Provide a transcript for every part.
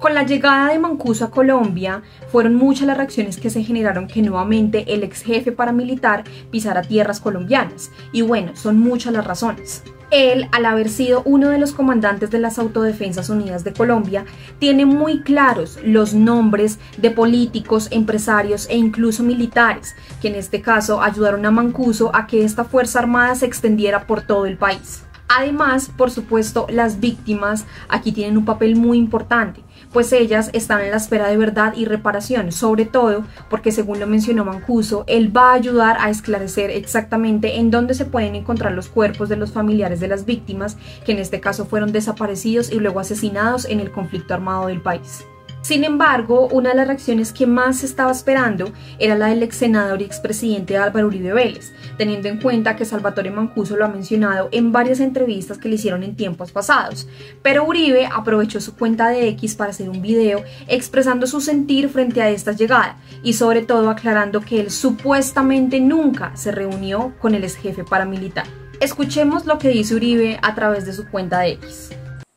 Con la llegada de Mancuso a Colombia, fueron muchas las reacciones que se generaron que nuevamente el ex jefe paramilitar pisara tierras colombianas. Y bueno, son muchas las razones. Él, al haber sido uno de los comandantes de las Autodefensas Unidas de Colombia, tiene muy claros los nombres de políticos, empresarios e incluso militares, que en este caso ayudaron a Mancuso a que esta fuerza armada se extendiera por todo el país. Además, por supuesto, las víctimas aquí tienen un papel muy importante, pues ellas están en la espera de verdad y reparación, sobre todo porque, según lo mencionó Mancuso, él va a ayudar a esclarecer exactamente en dónde se pueden encontrar los cuerpos de los familiares de las víctimas, que en este caso fueron desaparecidos y luego asesinados en el conflicto armado del país. Sin embargo, una de las reacciones que más se estaba esperando era la del ex senador y expresidente Álvaro Uribe Vélez, teniendo en cuenta que Salvatore Mancuso lo ha mencionado en varias entrevistas que le hicieron en tiempos pasados. Pero Uribe aprovechó su cuenta de X para hacer un video expresando su sentir frente a esta llegada y sobre todo aclarando que él supuestamente nunca se reunió con el ex jefe paramilitar. Escuchemos lo que dice Uribe a través de su cuenta de X.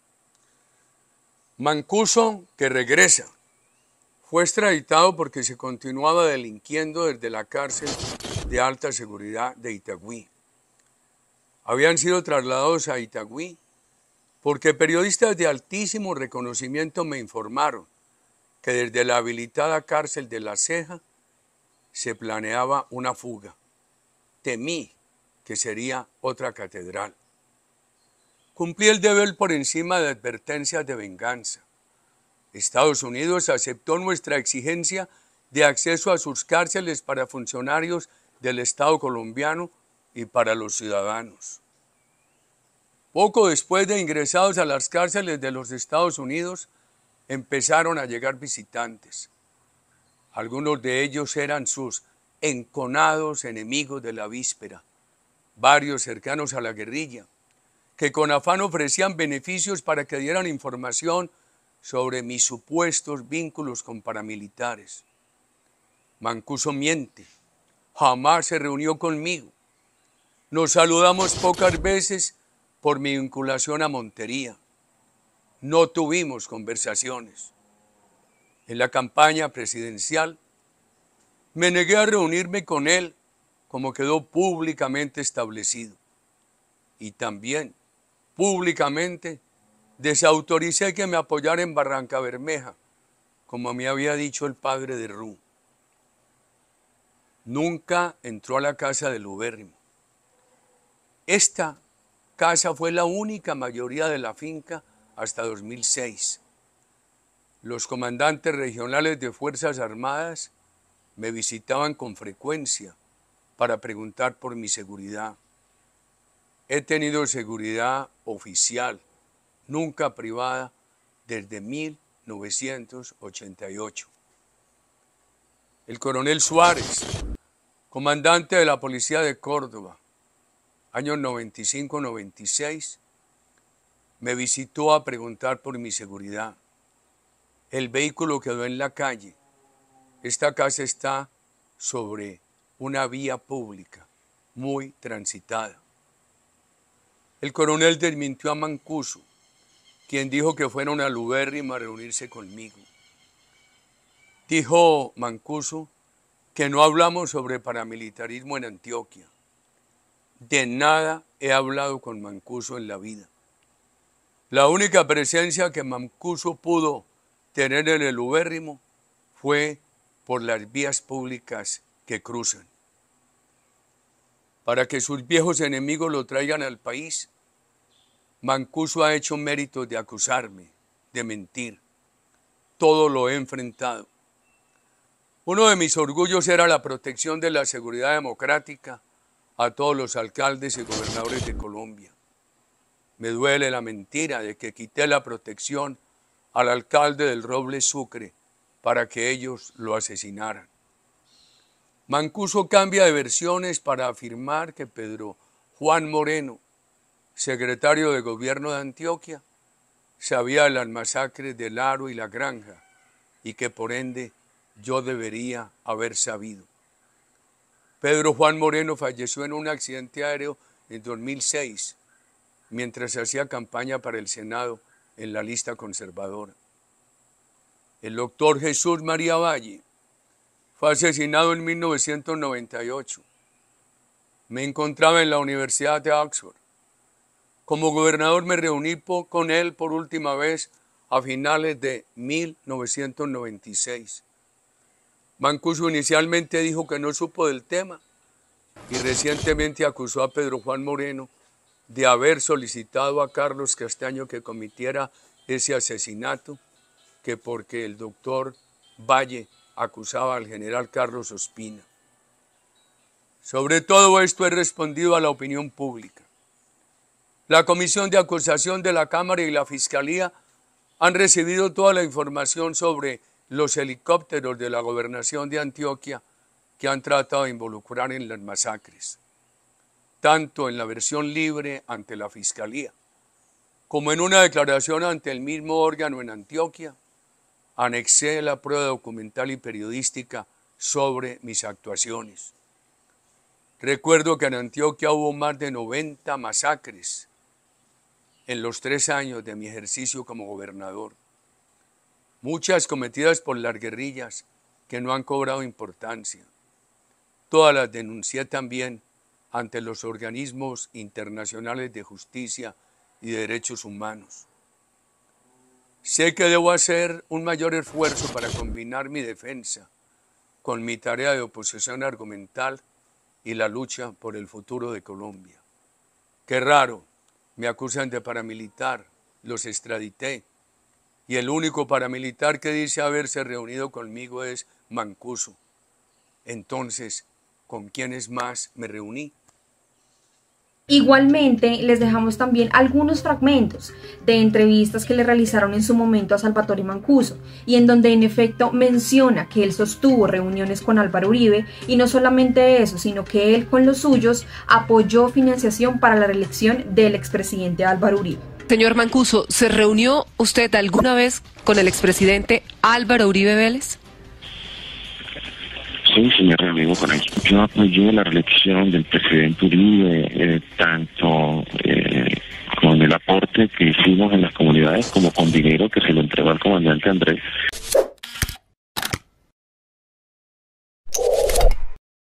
Mancuso, que regresa, fue extraditado porque se continuaba delinquiendo desde la cárcel de alta seguridad de Itagüí. Habían sido trasladados a Itagüí porque periodistas de altísimo reconocimiento me informaron que desde la habilitada cárcel de La Ceja se planeaba una fuga. Temí que sería otra catedral. Cumplí el deber por encima de advertencias de venganza. Estados Unidos aceptó nuestra exigencia de acceso a sus cárceles para funcionarios del Estado colombiano y para los ciudadanos. Poco después de ingresados a las cárceles de los Estados Unidos, empezaron a llegar visitantes. Algunos de ellos eran sus enconados enemigos de la víspera, varios cercanos a la guerrilla, que con afán ofrecían beneficios para que dieran información sobre mis supuestos vínculos con paramilitares. Mancuso miente, jamás se reunió conmigo. Nos saludamos pocas veces por mi vinculación a Montería. No tuvimos conversaciones. En la campaña presidencial me negué a reunirme con él, como quedó públicamente establecido. Y también públicamente desautoricé que me apoyara en Barrancabermeja, como me había dicho el padre de Ru. Nunca entró a la casa del ubérrimo. Esta casa fue la única mayoría de la finca hasta 2006. Los comandantes regionales de Fuerzas Armadas me visitaban con frecuencia para preguntar por mi seguridad. He tenido seguridad oficial, nunca privada, desde 1988. El coronel Suárez, comandante de la Policía de Córdoba, años 95-96, me visitó a preguntar por mi seguridad. El vehículo quedó en la calle. Esta casa está sobre una vía pública muy transitada. El coronel desmintió a Mancuso, quien dijo que fueron al ubérrimo a reunirse conmigo. Dijo Mancuso que no hablamos sobre paramilitarismo en Antioquia. De nada he hablado con Mancuso en la vida. La única presencia que Mancuso pudo tener en el ubérrimo fue por las vías públicas que cruzan. Para que sus viejos enemigos lo traigan al país, Mancuso ha hecho méritos de acusarme, de mentir. Todo lo he enfrentado. Uno de mis orgullos era la protección de la seguridad democrática a todos los alcaldes y gobernadores de Colombia. Me duele la mentira de que quité la protección al alcalde del Roble Sucre para que ellos lo asesinaran. Mancuso cambia de versiones para afirmar que Pedro Juan Moreno, secretario de Gobierno de Antioquia, sabía de las masacres del Aro y La Granja y que por ende yo debería haber sabido. Pedro Juan Moreno falleció en un accidente aéreo en 2006, mientras hacía campaña para el Senado en la lista conservadora. el doctor Jesús María Valle, fue asesinado en 1998. Me encontraba en la Universidad de Oxford. Como gobernador me reuní con él por última vez a finales de 1996. Mancuso inicialmente dijo que no supo del tema y recientemente acusó a Pedro Juan Moreno de haber solicitado a Carlos Castaño que cometiera ese asesinato, que porque el doctor Valle acusaba al general Carlos Ospina. Sobre todo esto he respondido a la opinión pública. La Comisión de Acusación de la Cámara y la Fiscalía han recibido toda la información sobre los helicópteros de la Gobernación de Antioquia que han tratado de involucrar en las masacres, tanto en la versión libre ante la Fiscalía, como en una declaración ante el mismo órgano en Antioquia. Anexé la prueba documental y periodística sobre mis actuaciones. Recuerdo que en Antioquia hubo más de 90 masacres en los 3 años de mi ejercicio como gobernador. Muchas cometidas por las guerrillas que no han cobrado importancia. Todas las denuncié también ante los organismos internacionales de justicia y de derechos humanos. Sé que debo hacer un mayor esfuerzo para combinar mi defensa con mi tarea de oposición argumental y la lucha por el futuro de Colombia. Qué raro, me acusan de paramilitar, los extradité, y el único paramilitar que dice haberse reunido conmigo es Mancuso. Entonces, ¿con quiénes más me reuní? Igualmente, les dejamos también algunos fragmentos de entrevistas que le realizaron en su momento a Salvatore Mancuso, y en donde en efecto menciona que él sostuvo reuniones con Álvaro Uribe, y no solamente eso, sino que él con los suyos apoyó financiación para la reelección del expresidente Álvaro Uribe. Señor Mancuso, ¿se reunió usted alguna vez con el expresidente Álvaro Uribe Vélez? Sí, me reunido con él. Yo apoyé la reelección del presidente Uribe, tanto con el aporte que hicimos en las comunidades como con dinero que se le entregó al comandante Andrés.